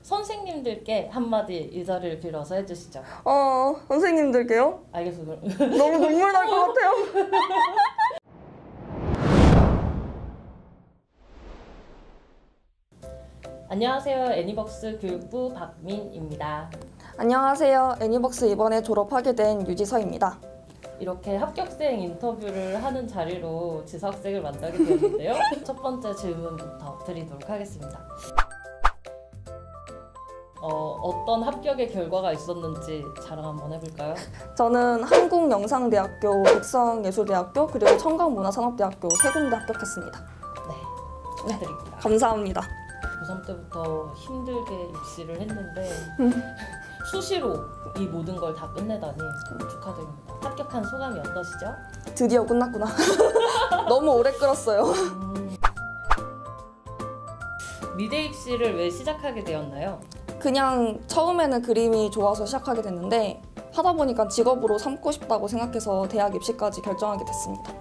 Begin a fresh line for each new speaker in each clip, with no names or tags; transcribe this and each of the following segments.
선생님들께 한마디 이 자리를 빌어서 해주시죠.
선생님들께요?
알겠어. 그럼.
너무 눈물 날 것 같아요.
안녕하세요. 애니벅스 교육부 박민입니다.
안녕하세요. 애니벅스 이번에 졸업하게 된 유지서입니다.
이렇게 합격생 인터뷰를 하는 자리로 지사학생을 만나게 되었는데요. 첫 번째 질문부터 드리도록 하겠습니다. 어떤 합격의 결과가 있었는지 자랑 한번 해볼까요?
저는 한국영상대학교, 백성예술대학교, 그리고 청강문화산업대학교 세 군데 합격했습니다.
네, 축하드립니다.
감사합니다.
고3 때부터 힘들게 입시를 했는데 수시로 이 모든 걸 다 끝내다니 축하드립니다. 합격한 소감이 어떠시죠?
드디어 끝났구나. 너무 오래 끌었어요.
미대 입시를 왜 시작하게 되었나요?
그냥 처음에는 그림이 좋아서 시작하게 됐는데 하다 보니까 직업으로 삼고 싶다고 생각해서 대학 입시까지 결정하게 됐습니다.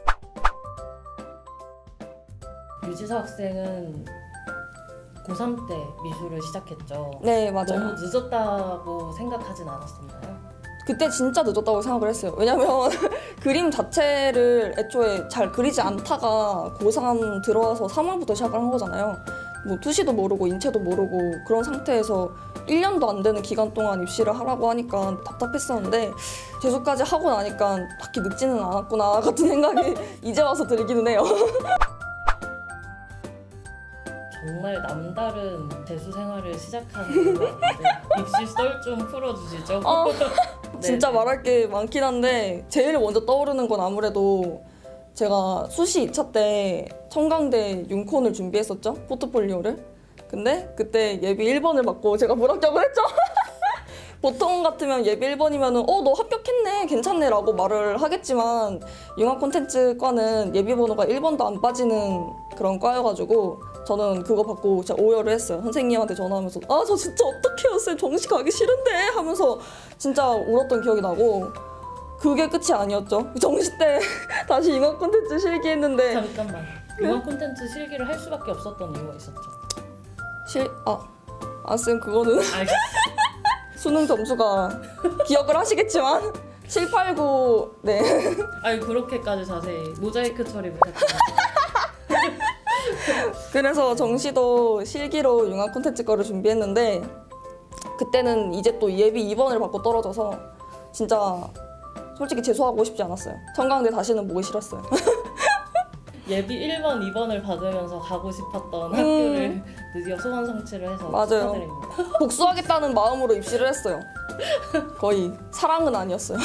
유지서 학생은 고3 때 미술을 시작했죠.
네, 맞아요.
너무 늦었다고 생각하진 않았었나요?
그때 진짜 늦었다고 생각을 했어요. 왜냐면 그림 자체를 애초에 잘 그리지 않다가 고3 들어와서 3월부터 시작을 한 거잖아요. 뭐 투시도 모르고 인체도 모르고 그런 상태에서 1년도 안 되는 기간 동안 입시를 하라고 하니까 답답했었는데 재수까지 하고 나니까 딱히 늦지는 않았구나 같은 생각이 이제 와서 들기는 해요.
정말 남다른 재수 생활을 시작하는 것 같은데 입시 썰 좀 풀어주시죠.
진짜 말할 게 많긴 한데 제일 먼저 떠오르는 건 아무래도 제가 수시 2차 때 청강대 융콘을 준비했었죠. 포트폴리오를. 근데 그때 예비 1번을 받고 제가 불합격을 했죠. 보통 같으면 예비 1번이면 너 합격했네 괜찮네 라고 말을 하겠지만 융합 콘텐츠 과는 예비 번호가 1번도 안 빠지는 그런 과여가지고 저는 그거 받고 진짜 오열을 했어요. 선생님한테 전화하면서 저 진짜 어떡해요 쌤 정시 가기 싫은데 하면서 진짜 울었던 기억이 나고 그게 끝이 아니었죠. 정시 때 다시 융합 콘텐츠 실기했는데
잠깐만. 융합 콘텐츠 실기를 할 수밖에 없었던 이유가 있었죠.
쌤 그거는 수능 점수가 기억을 하시겠지만 7, 8, 9 네.
아니 그렇게까지 자세히 모자이크 처리 부탁드립니다.
그래서 정시도 실기로 융합 콘텐츠 거를 준비했는데 그때는 이제 또 예비 2번을 받고 떨어져서 진짜 솔직히 재수하고 싶지 않았어요. 청강대 다시는 보기 싫었어요.
예비 1번, 2번을 받으면서 가고 싶었던 학교를 드디어 소원 성취를 해서
맞아요.
축하드립니다.
복수하겠다는 마음으로 입시를 했어요. 거의 사랑은 아니었어요.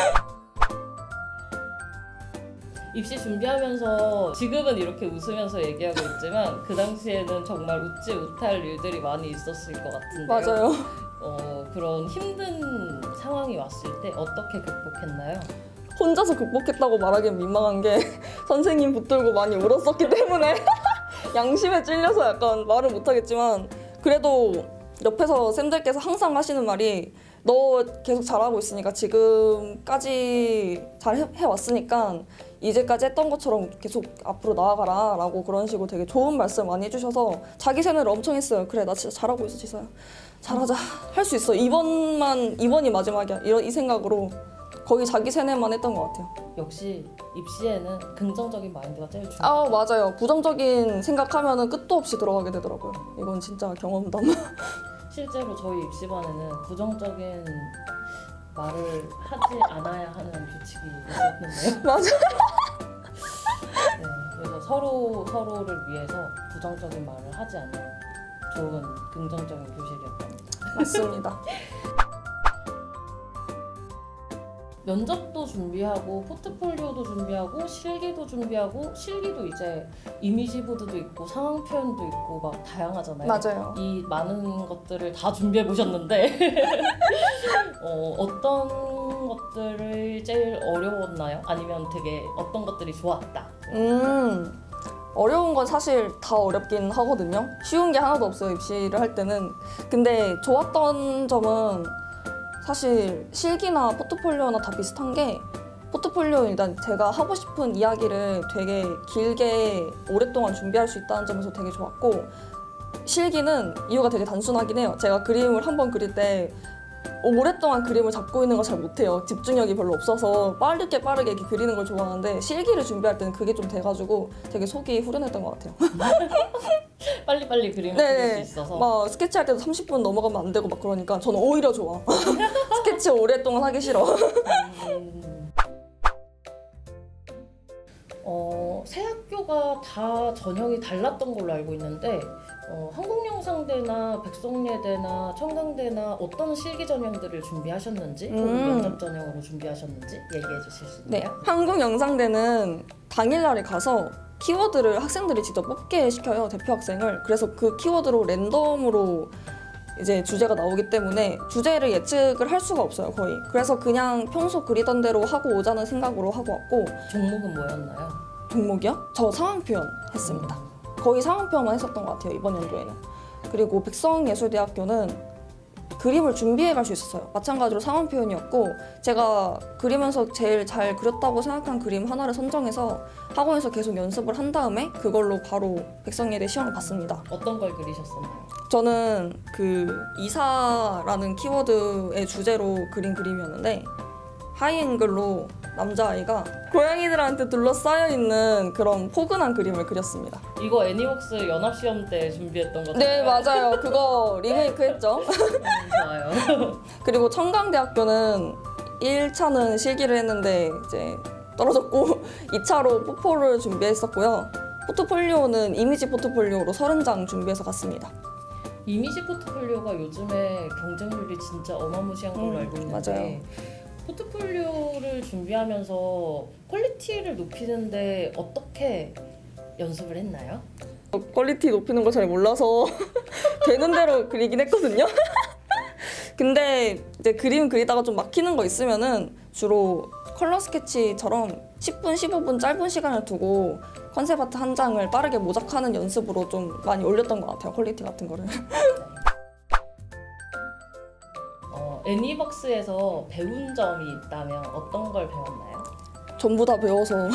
입시 준비하면서 지금은 이렇게 웃으면서 얘기하고 있지만 그 당시에는 정말 웃지 못할 일들이 많이 있었을 것 같은데요.
맞아요.
그런 힘든 상황이 왔을 때 어떻게 극복했나요?
혼자서 극복했다고 말하기엔 민망한 게 선생님 붙들고 많이 울었었기 때문에 양심에 찔려서 약간 말을 못하겠지만 그래도 옆에서 쌤들께서 항상 하시는 말이 너 계속 잘하고 있으니까 지금까지 잘 해왔으니까 이제까지 했던 것처럼 계속 앞으로 나아가라 라고 그런 식으로 되게 좋은 말씀 많이 해주셔서 자기 세뇌를 엄청 했어요. 그래 나 진짜 잘하고 있어 지서야. 잘하자. 할 수 있어. 이번이 마지막이야. 이 생각으로 거의 자기 세뇌만 했던 것 같아요.
역시 입시에는 긍정적인 마인드가 제일 중요해요.
맞아요. 부정적인 생각하면 끝도 없이 들어가게 되더라고요. 이건 진짜 경험담.
실제로 저희 입시반에는 부정적인 말을 하지 않아야 하는 규칙이 있었는데요.
맞아.
네, 그래서 서로를 위해서 부정적인 말을 하지 않는 좋은 긍정적인 교실이었답니다.
맞습니다.
면접도 준비하고 포트폴리오도 준비하고 실기도 이제 이미지 보드도 있고 상황 표현도 있고 막 다양하잖아요.
맞아요.
이 많은 것들을 다 준비해 보셨는데 어떤 것들을 제일 어려웠나요? 아니면 되게 어떤 것들이 좋았다?
어려운 건 사실 다 어렵긴 하거든요. 쉬운 게 하나도 없어요, 입시를 할 때는. 근데 좋았던 점은 사실 실기나 포트폴리오나 다 비슷한 게 포트폴리오 일단 제가 하고 싶은 이야기를 되게 길게 오랫동안 준비할 수 있다는 점에서 되게 좋았고 실기는 이유가 되게 단순하긴 해요. 제가 그림을 한번 그릴 때 오랫동안 그림을 잡고 있는 걸 잘 못해요. 집중력이 별로 없어서 빠르게 이렇게 그리는 걸 좋아하는데 실기를 준비할 때는 그게 좀 돼가지고 되게 속이 후련했던 것 같아요.
빨리빨리 그림을 그릴 수 있어서.
막 스케치할 때도 30분 넘어가면 안 되고 막 그러니까 저는 오히려 좋아. 스케치 오랫동안 하기 싫어.
새 학교가 다 전형이 달랐던 걸로 알고 있는데 한국영상대나 백성예대나 청강대나 어떤 실기 전형들을 준비하셨는지 혹은 면접 전형으로 준비하셨는지 얘기해 주실 수 있나요?
네, 한국영상대는 당일날에 가서 키워드를 학생들이 직접 뽑게 시켜요, 대표 학생을. 그래서 그 키워드로 랜덤으로 이제 주제가 나오기 때문에 주제를 예측을 할 수가 없어요, 거의. 그래서 그냥 평소 그리던 대로 하고 오자는 생각으로 하고 왔고.
종목은 뭐였나요?
종목이요? 저 상황 표현 했습니다. 거의 상황 표현만 했었던 것 같아요, 이번 연도에는. 그리고 백성예술대학교는 그림을 준비해 갈 수 있었어요. 마찬가지로 상황 표현이었고 제가 그리면서 제일 잘 그렸다고 생각한 그림 하나를 선정해서 학원에서 계속 연습을 한 다음에 그걸로 바로 백성예대 시험을 봤습니다.
어떤 걸 그리셨었나요?
저는 그 이사라는 키워드의 주제로 그린 그림이었는데 하이앵글로 남자아이가 고양이들한테 둘러싸여 있는 그런 포근한 그림을 그렸습니다.
이거 애니웍스 연합시험 때 준비했던 거죠?
네, 맞아요. 그거 리메이크 했죠.
좋아요.
그리고 청강대학교는 1차는 실기를 했는데 이제 떨어졌고 2차로 포포를 준비했었고요. 포트폴리오는 이미지 포트폴리오로 30장 준비해서 갔습니다.
이미지 포트폴리오가 요즘에 경쟁률이 진짜 어마무시한 걸로 알고 있는데
맞아요.
포트폴리오를 준비하면서 퀄리티를 높이는데 어떻게 연습을 했나요?
퀄리티 높이는 거 잘 몰라서 되는 대로 그리긴 했거든요. 근데 이제 그림 그리다가 좀 막히는 거 있으면은 주로 컬러 스케치처럼 10분, 15분 짧은 시간을 두고 컨셉 아트 한 장을 빠르게 모작하는 연습으로 좀 많이 올렸던 것 같아요, 퀄리티 같은 거를.
애니벅스에서 배운 점이 있다면 어떤 걸 배웠나요?
전부 다 배워서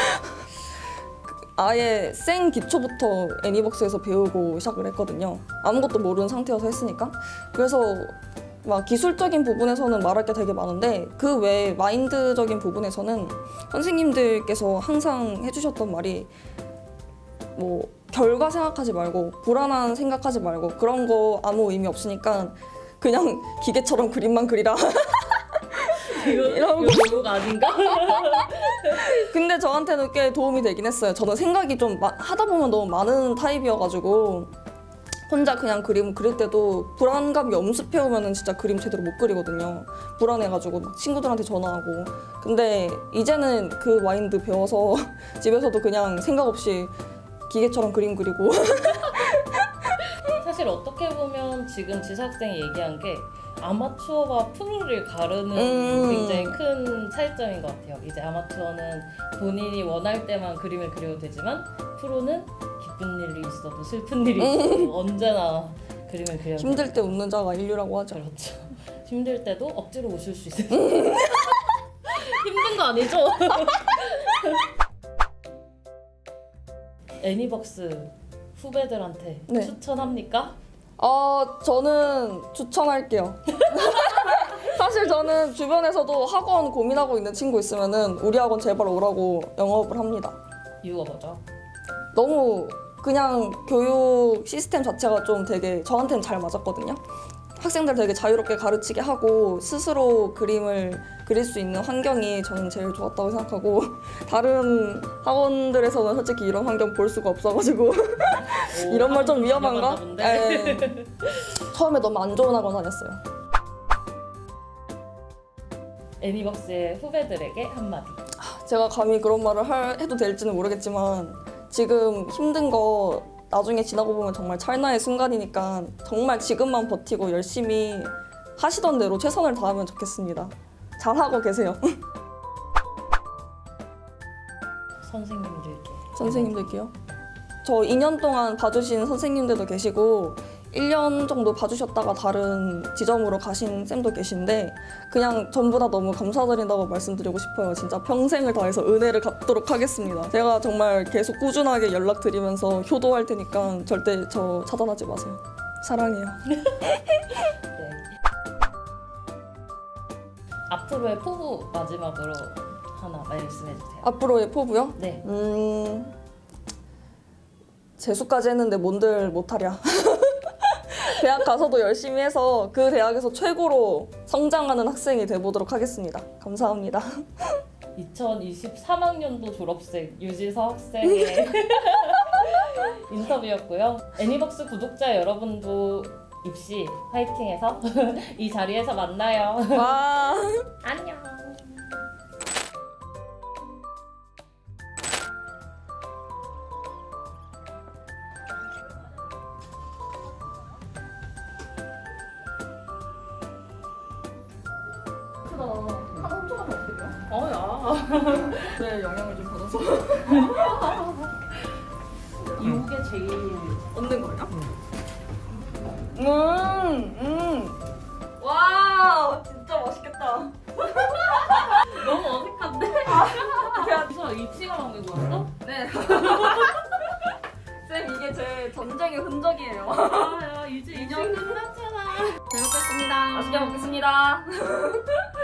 아예 생 기초부터 애니벅스에서 배우고 시작을 했거든요. 아무것도 모르는 상태여서 했으니까. 그래서 막 기술적인 부분에서는 말할 게 되게 많은데 그 외에 마인드적인 부분에서는 선생님들께서 항상 해주셨던 말이 뭐 결과 생각하지 말고 불안한 생각하지 말고 그런 거 아무 의미 없으니까 그냥 기계처럼 그림만 그리라.
이런 교육 아닌가?
근데 저한테는 꽤 도움이 되긴 했어요. 저는 생각이 좀 하다 보면 너무 많은 타입이어가지고 혼자 그냥 그림 그릴 때도 불안감이 엄습해오면 진짜 그림 제대로 못 그리거든요. 불안해가지고 막 친구들한테 전화하고. 근데 이제는 그 마인드 배워서 집에서도 그냥 생각 없이 기계처럼 그림 그리고.
사실 어떻게 보면 지금 지사학생이 얘기한 게 아마추어와 프로를 가르는 굉장히 큰 차이점인 것 같아요. 이제 아마추어는 본인이 원할 때만 그림을 그려도 되지만 프로는 기쁜 일이 있어도 슬픈 일이 있어도 언제나 그림을 그려야
힘들 때 웃는 자가 인류라고 하죠.
그렇죠. 힘들 때도 억지로 웃을 수 있어요. 힘든 거 아니죠? 애니벅스 후배들한테
네.
추천합니까?
저는 추천할게요. 사실 저는 주변에서도 학원 고민하고 있는 친구 있으면은 우리 학원 제발 오라고 영업을 합니다.
이유가 뭐죠?
너무 그냥 교육 시스템 자체가 좀 되게 저한테는 잘 맞았거든요. 학생들 되게 자유롭게 가르치게 하고 스스로 그림을 그릴 수 있는 환경이 저는 제일 좋았다고 생각하고 다른 학원들에서는 솔직히 이런 환경 볼 수가 없어가지고 이런 말 좀 위험한가? 네. 처음에 너무 안 좋은 학원 다녔어요.
애니벅스의 후배들에게 한마디.
제가 감히 그런 말을 해도 될지는 모르겠지만 지금 힘든 거 나중에 지나고 보면 정말 찰나의 순간이니까 정말 지금만 버티고 열심히 하시던 대로 최선을 다하면 좋겠습니다. 잘하고 계세요.
선생님들께.
선생님들께요? 저 2년 동안 봐주신 선생님들도 계시고 1년 정도 봐주셨다가 다른 지점으로 가신 쌤도 계신데 그냥 전부 다 너무 감사드린다고 말씀드리고 싶어요. 진짜 평생을 다해서 은혜를 갚도록 하겠습니다. 제가 정말 계속 꾸준하게 연락드리면서 효도할 테니까 절대 저 차단하지 마세요. 사랑해요.
네. 앞으로의 포부 마지막으로 하나 말씀해주세요.
앞으로의 포부요?
네.
재수까지 했는데 뭔들 못하랴. 대학 가서도 열심히 해서 그 대학에서 최고로 성장하는 학생이 돼보도록 하겠습니다. 감사합니다.
2023학년도 졸업생 유지서 학생의 인터뷰였고요. 애니벅스 구독자 여러분도 입시 화이팅해서 이 자리에서 만나요.
와.
안녕.
한 3초 하면 어떡해요?
야.
네, 영향을 좀 받아서
이게 제일
얻는 거예요? 와, 진짜 맛있겠다.
너무 어색한데? 그래서 입시가 만든 거였어?
네. 쌤, 이게 제 전쟁의 흔적이에요.
아, 야, 이제 2년 끝났잖아.
잘 먹겠습니다. 맛있게 먹겠습니다.